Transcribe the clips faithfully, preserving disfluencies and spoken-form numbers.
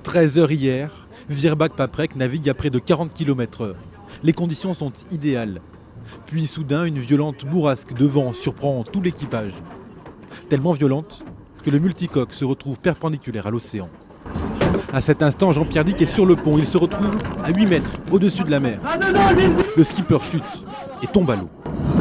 treize heures hier, Virbac-Paprec navigue à près de quarante kilomètres heure. Les conditions sont idéales. Puis soudain, une violente bourrasque de vent surprend tout l'équipage. Tellement violente que le multicoque se retrouve perpendiculaire à l'océan. À cet instant, Jean-Pierre Dick est sur le pont. Il se retrouve à huit mètres au-dessus de la mer. Le skipper chute et tombe à l'eau.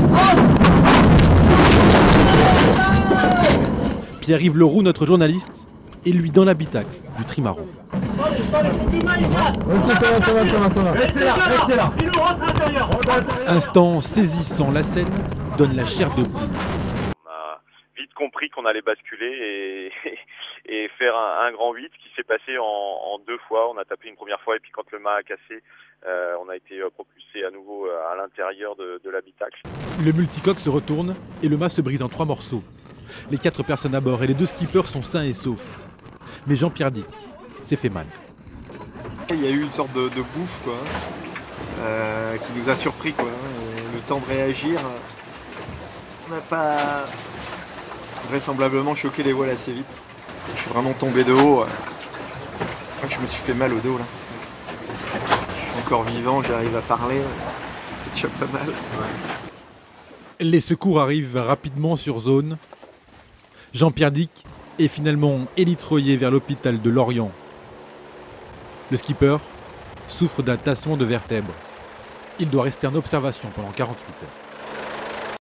Pierre-Yves Leroux, notre journaliste, est lui dans l'habitacle du trimaran. Ok, ça va, ça va, ça va, ça va. Restez là, restez là. Instant saisissant, la scène donne la chair de poule. On a vite compris qu'on allait basculer et, et faire un, un grand huit, qui s'est passé en, en deux fois. On a tapé une première fois et puis quand le mât a cassé, euh, on a été propulsé à nouveau à l'intérieur de, de l'habitacle. Le multicoque se retourne et le mât se brise en trois morceaux. Les quatre personnes à bord et les deux skippers sont sains et saufs. Mais Jean-Pierre Dick s'est fait mal. Il y a eu une sorte de, de bouffe quoi, euh, qui nous a surpris quoi. Et le temps de réagir, on n'a pas vraisemblablement choqué les voiles assez vite. Je suis vraiment tombé de haut. Je me suis fait mal au dos là. Je suis encore vivant, j'arrive à parler. C'est déjà pas mal. Ouais. Les secours arrivent rapidement sur zone. Jean-Pierre Dick est finalement élitreillé vers l'hôpital de Lorient. Le skipper souffre d'un tassement de vertèbres. Il doit rester en observation pendant quarante-huit heures.